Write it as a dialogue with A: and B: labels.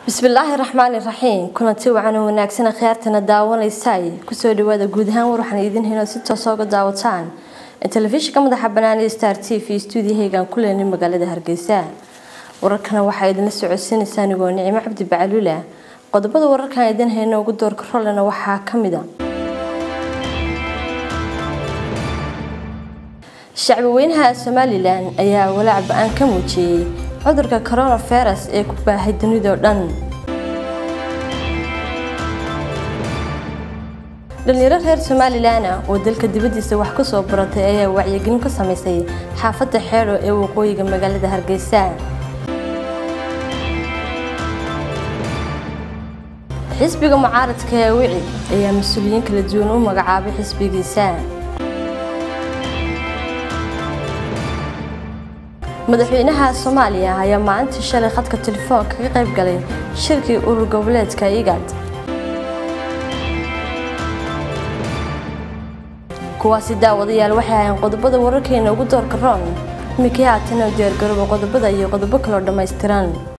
A: بسم الله الرحمن الرحيم كنتي وعنا وناكسنا خيارتنا داوانيساي kusoo dhawaada guud ahaan waxaan idin heyno si toos ah uga daawataan telefishinka madaxa banaan ee Star TV studio-heegan ku leenay magaalada Hargeysa wararkana waxa idin la socodsiinaysaa anigoo Nicimo Cabdi Bacalula qodobada wararkan idin heyno ugu doorka rolana waxa kamid ah shacbi weynaha Somaliland ayaa walaac ba'an ka muujiyay cudurka coronavirus ee ku baahay dunida oo dhan dhalinyaro reer Somaliland oo dalka dibadiisa wax ka soo baratay ayaa wacyigelin ka sameysay xaafadda Xeero ee waqooyiga magaalada Hargeysa xisbiga mucaaradka ee Wicid ayaa mas'uuliyiin kala duwan u magacaabay xisbigiisa madaxweynaha Soomaaliya ayaa maanta shalay khadka telefoonka ka qayb galay shirkii urur goboleedka IGAD kuwaasi daawadayaal waxay ahayn qodobada wararkeena ugu doorka roon mikiyaatana diyaar garooba qodobada iyo qodobo kale oo dhameystiran